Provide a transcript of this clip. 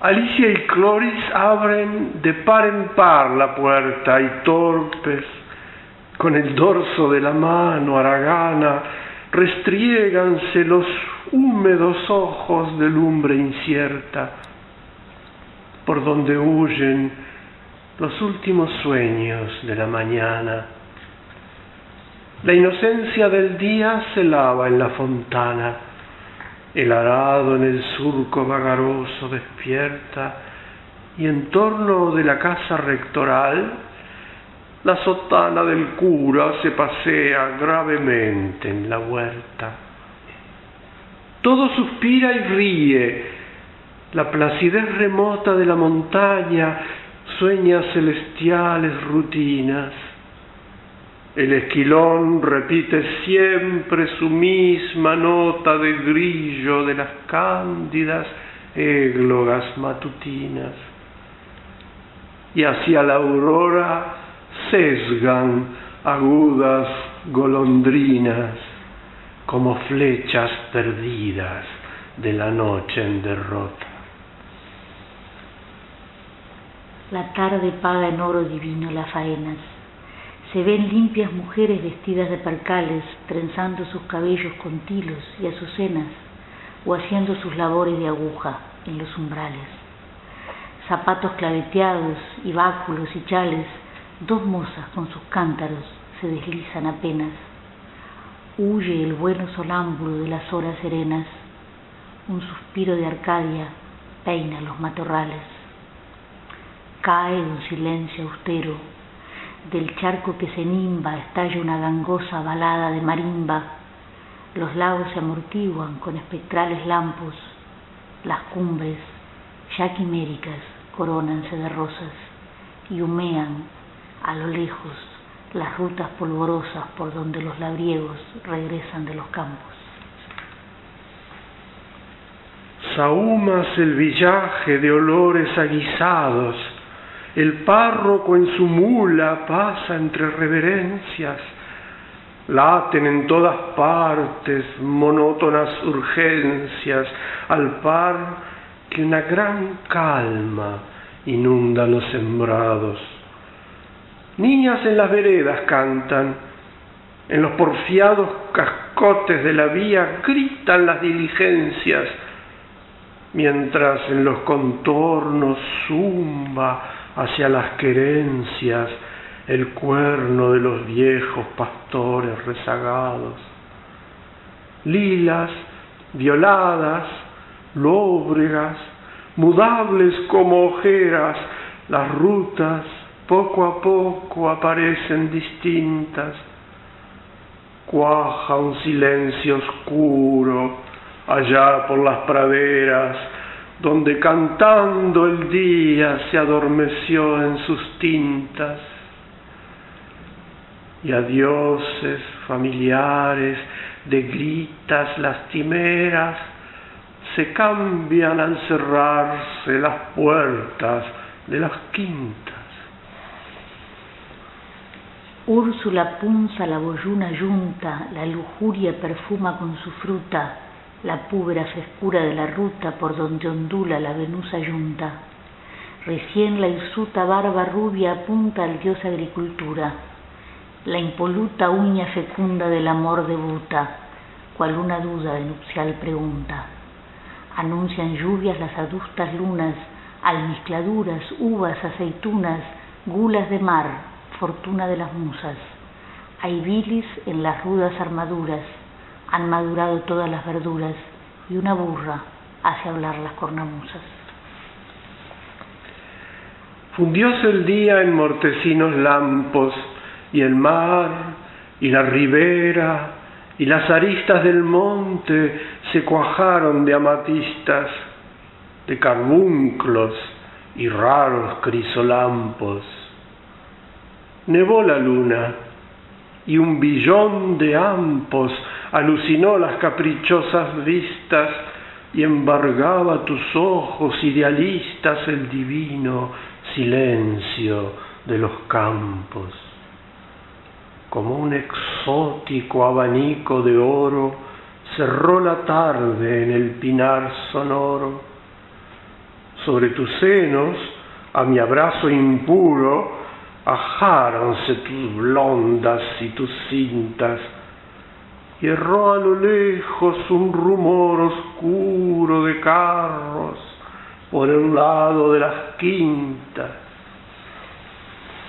Alicia y Cloris abren de par en par la puerta y torpes, con el dorso de la mano haragana, restriéganse los húmedos ojos de lumbre incierta, por donde huyen los últimos sueños de la mañana. La inocencia del día se lava en la fontana, el arado en el surco vagaroso despierta, y en torno de la casa rectoral la sotana del cura se pasea gravemente en la huerta. Todo suspira y ríe, la placidez remota de la montaña sueña celestiales rutinas. El esquilón repite siempre su misma nota de grillo de las cándidas églogas matutinas. Y hacia la aurora sesgan agudas golondrinas como flechas perdidas de la noche en derrota. La tarde paga en oro divino las faenas. Se ven limpias mujeres vestidas de percales, trenzando sus cabellos con tilos y azucenas, o haciendo sus labores de aguja en los umbrales. Zapatos claveteados y báculos y chales, dos mozas con sus cántaros se deslizan apenas. Huye el vuelo sonámbulo de las horas serenas, un suspiro de Arcadia peina los matorrales. Cae un silencio austero, del charco que se nimba estalla una gangosa balada de marimba, los lagos se amortiguan con espectrales lampos, las cumbres, ya quiméricas, corónanse de rosas y humean a lo lejos las rutas polvorosas por donde los labriegos regresan de los campos. Sahumas el villaje de olores aguisados, el párroco en su mula pasa entre reverencias, laten en todas partes monótonas urgencias, al par que una gran calma inunda los sembrados. Niñas en las veredas cantan, en los porfiados cascotes de la vía gritan las diligencias, mientras en los contornos zumba hacia las querencias el cuerno de los viejos pastores rezagados. Lilas, violadas, lóbregas, mudables como ojeras, las rutas poco a poco aparecen distintas. Cuaja un silencio oscuro allá por las praderas, donde cantando el día se adormeció en sus tintas. Y a dioses familiares de gritas lastimeras se cambian al cerrarse las puertas de las quintas. Úrsula punza la boyuna yunta, la lujuria perfuma con su fruta, la púbera frescura de la ruta por donde ondula la venusa yunta. Recién la hirsuta barba rubia apunta al dios agricultura, la impoluta uña fecunda del amor debuta, cual una duda de nupcial pregunta. Anuncian lluvias las adustas lunas, almizcladuras, uvas, aceitunas, gulas de mar, fortuna de las musas. Hay bilis en las rudas armaduras, han madurado todas las verduras, y una burra hace hablar las cornamusas. Fundióse el día en mortecinos lampos, y el mar, y la ribera, y las aristas del monte se cuajaron de amatistas, de carbunclos y raros crisolampos. Nevó la luna, y un billón de ampos alucinó las caprichosas vistas y embargaba tus ojos idealistas el divino silencio de los campos. Como un exótico abanico de oro cerró la tarde en el pinar sonoro. Sobre tus senos, a mi abrazo impuro, ajáronse tus blondas y tus cintas, y erró a lo lejos un rumor oscuro de carros por el lado de las quintas.